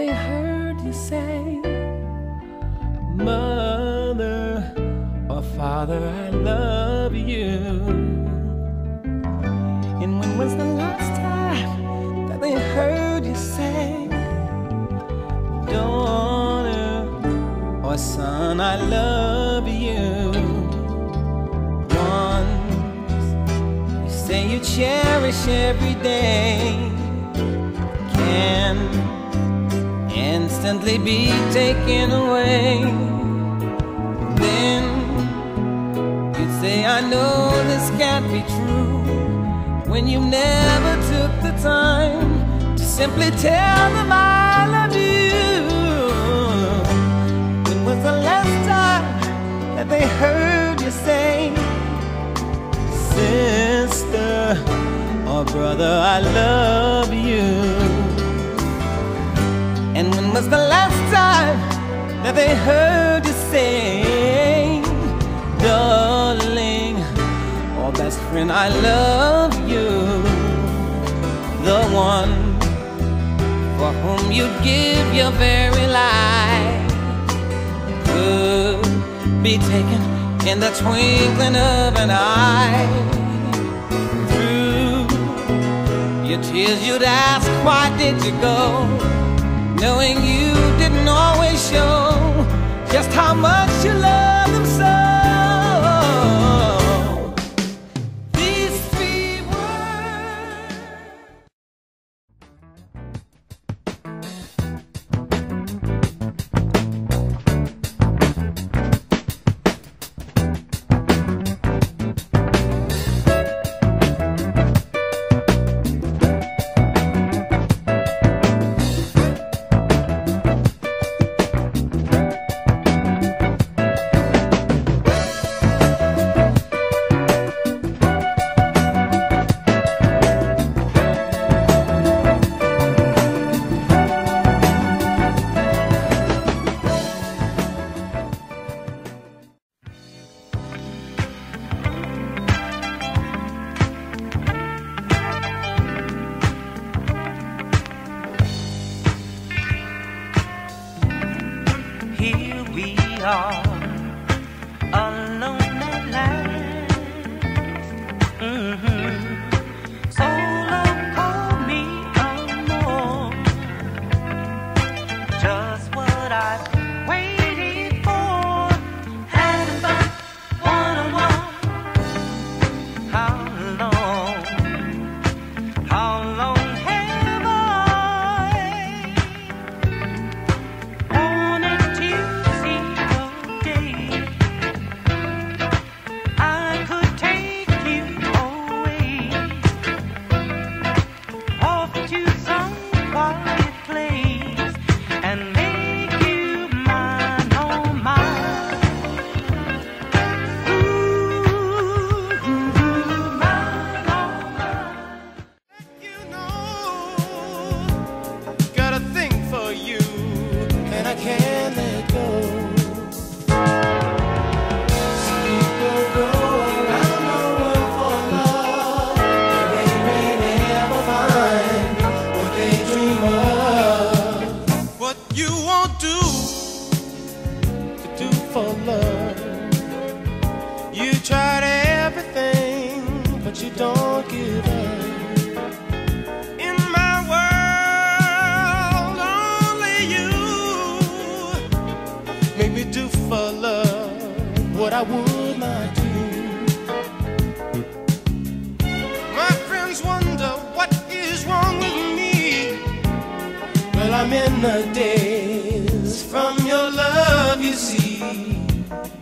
they heard you say, Mother or Father, I love you? And when was the last time that they heard you say, Daughter or son, I love you? Once you say you cherish every day, can instantly be taken away. Then you'd say, I know this can't be true, when you never took the time to simply tell them I love you. When was the last time that they heard you say, Sister or brother, I love you? And when was the last time that they heard you say, Darling or best friend, I love you? The one for whom you'd give your very life could be taken in the twinkling of an eye. Through your tears you'd ask, why did you go? Knowing you didn't always show just how much you love them so. These three words. Here we are, alone at last. So long, call me amor. Just what I've waited for. Having fun, one-on-one. How long have I wanted to see your day? I could take you away off to some quiet place and make you mine, oh mine. Ooh, mine, oh mine. You know, got a thing for you, and I can't let go. Some people go around the world for love, and they may never find what they dream of. What you won't do to do for love, you tried everything, but you don't give up. In my world, only you make me do for love what I would not do. My friends wonder what is wrong with me. Well, I'm in the daze from your love, you see.